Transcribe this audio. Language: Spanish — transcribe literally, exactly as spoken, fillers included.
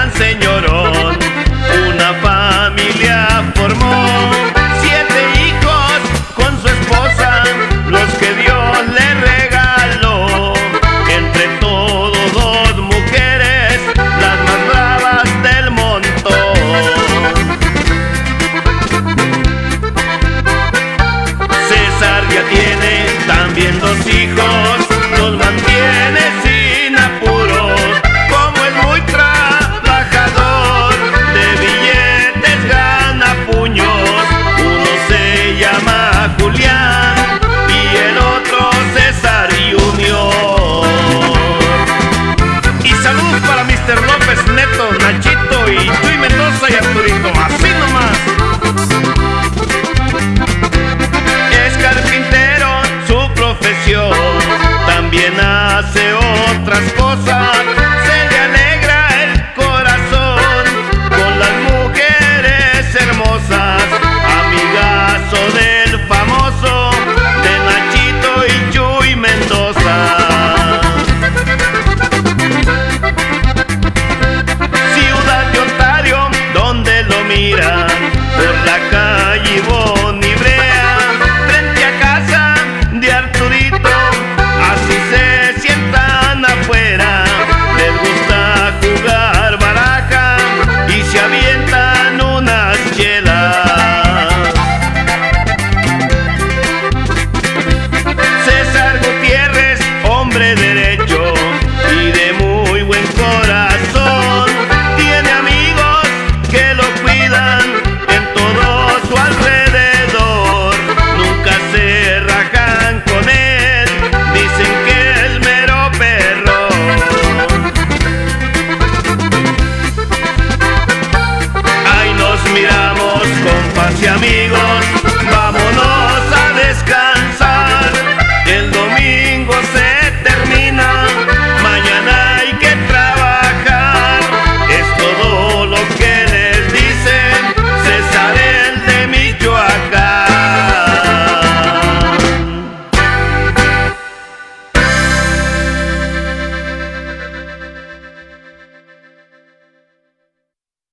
gran señorón. Una familia formó, siete hijos con su esposa, los que Dios le regaló. Entre todos dos mujeres, las más bravas del montón. César ya tiene también dos hijos, los mantiene sin apuros. Como es muy trabajador, de billetes gana puños. Uno se llama Julián y el otro César Junior. Y saludos para mister López, Neto, Nachito y Chuy Mendoza y Arturito, así nomás. Es carpintero su profesión, también hace otras cosas.